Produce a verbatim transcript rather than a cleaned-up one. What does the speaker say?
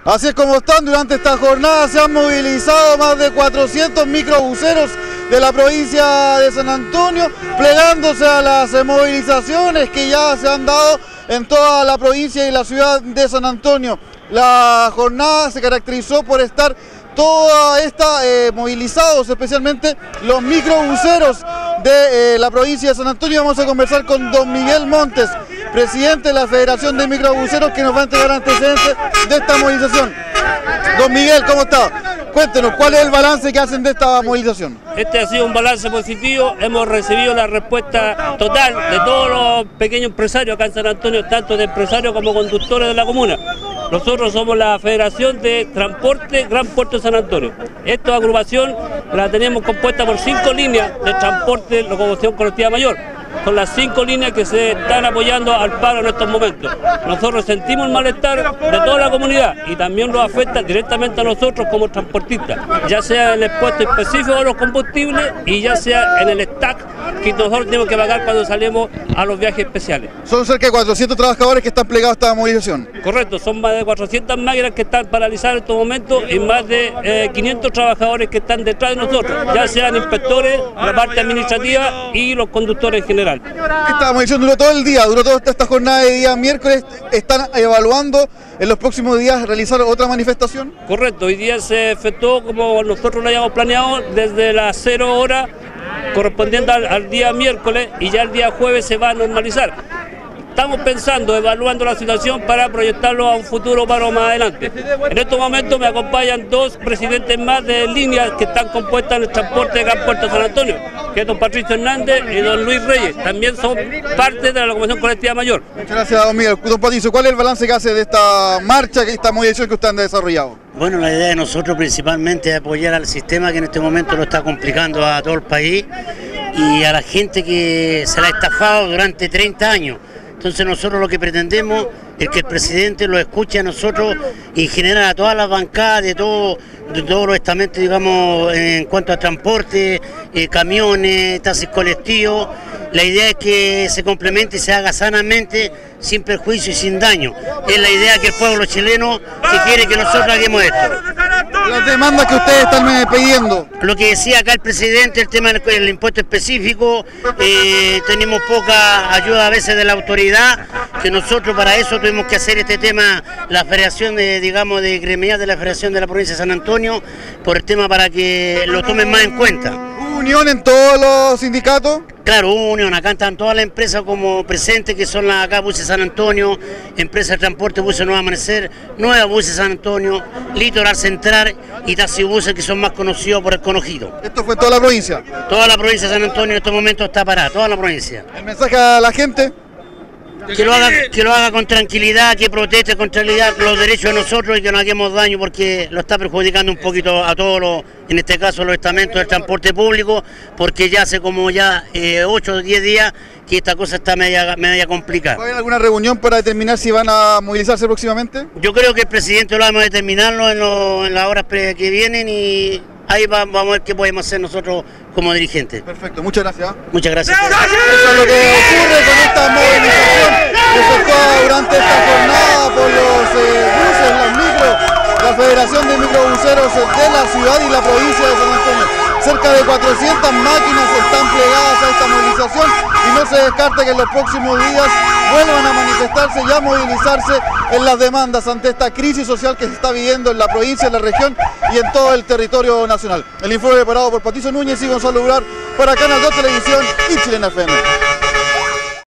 Así es como están. Durante esta jornada se han movilizado más de cuatrocientos microbuseros de la provincia de San Antonio, plegándose a las movilizaciones que ya se han dado en toda la provincia y la ciudad de San Antonio. La jornada se caracterizó por estar toda esta eh, movilizados, especialmente los microbuseros de eh, la provincia de San Antonio. Vamos a conversar con don Miguel Montes, presidente de la Federación de Microbuseros, que nos va a entregar antecedentes de esta movilización. Don Miguel, ¿cómo está? Cuéntenos, ¿cuál es el balance que hacen de esta movilización? Este ha sido un balance positivo, hemos recibido la respuesta total de todos los pequeños empresarios acá en San Antonio, tanto de empresarios como conductores de la comuna. Nosotros somos la Federación de Transporte Gran Puerto de San Antonio. Esta agrupación la tenemos compuesta por cinco líneas de transporte, locomoción colectiva mayor. Son las cinco líneas que se están apoyando al paro en estos momentos. Nosotros sentimos el malestar de toda la comunidad y también nos afecta directamente a nosotros como transportistas, ya sea en el puesto específico de los combustibles y ya sea en el stack que nosotros tenemos que pagar cuando salimos a los viajes especiales. Son cerca de cuatrocientos trabajadores que están plegados a esta movilización. Correcto, son más de cuatrocientas máquinas que están paralizadas en estos momentos y más de eh, quinientos trabajadores que están detrás de nosotros, ya sean inspectores, la parte administrativa y los conductores en general. Esta movilización duró todo el día, duró toda esta jornada de día miércoles. ¿Están evaluando en los próximos días realizar otra manifestación? Correcto, hoy día se efectuó como nosotros lo habíamos planeado desde las cero horas correspondiente al, al día miércoles y ya el día jueves se va a normalizar. Estamos pensando, evaluando la situación para proyectarlo a un futuro paro más adelante. En estos momentos me acompañan dos presidentes más de líneas que están compuestas en el transporte de Gran Puerto de San Antonio, que es don Patricio Hernández y don Luis Reyes. También son parte de la locomoción colectiva mayor. Muchas gracias, don Miguel. Don Patricio, ¿cuál es el balance que hace de esta marcha, de esta movilización que ustedes han desarrollado? Bueno, la idea de nosotros principalmente es apoyar al sistema que en este momento lo está complicando a todo el país y a la gente que se la ha estafado durante treinta años. Entonces nosotros lo que pretendemos es que el presidente lo escuche a nosotros y genera a todas las bancadas de, todo, de todos los estamentos, digamos, en cuanto a transporte, eh, camiones, taxis colectivos. La idea es que se complemente y se haga sanamente, sin perjuicio y sin daño. Es la idea que el pueblo chileno que quiere que nosotros hagamos esto. Las demandas que ustedes están pidiendo. Lo que decía acá el presidente, el tema del, del impuesto específico, eh, tenemos poca ayuda a veces de la autoridad, que nosotros para eso tuvimos que hacer este tema, la federación de, digamos, de gremial de la Federación de la Provincia de San Antonio, por el tema para que lo tomen más en cuenta. ¿Hubo unión en todos los sindicatos? Claro, hubo unión, acá están todas las empresas como presentes, que son las acá Buses San Antonio, Empresa de Transporte Buses Nueva Amanecer, Nueva Buses San Antonio, Litoral Central y Taxi Buses, que son más conocidos por el conocido. ¿Esto fue toda la provincia? Toda la provincia de San Antonio en estos momentos está parada, toda la provincia. ¿El mensaje a la gente? Que lo haga, que lo haga con tranquilidad, que proteste con tranquilidad los derechos de nosotros y que no hagamos daño, porque lo está perjudicando un poquito a todos los, en este caso los estamentos del transporte público, porque ya hace como ya eh, ocho o diez días que esta cosa está media, media complicada. ¿Va a haber alguna reunión para determinar si van a movilizarse próximamente? Yo creo que el presidente lo vamos a determinarlo en, lo, en las horas que vienen y ahí va, vamos a ver qué podemos hacer nosotros como dirigentes. Perfecto, muchas gracias. Muchas gracias. Eso es lo que ocurre con esta movilización que se efectúa durante esta jornada por los eh, buses, los micros, la Federación de Microbuseros de la ciudad y la provincia de San Antonio. Cerca de cuatrocientas máquinas están plegadas a esta movilización y no se descarta que en los próximos días vuelvan a manifestarse y a movilizarse en las demandas ante esta crisis social que se está viviendo en la provincia, en la región y en todo el territorio nacional. El informe preparado por Patricio Núñez y Gonzalo Urar para Canal dos Televisión y Chilena F M.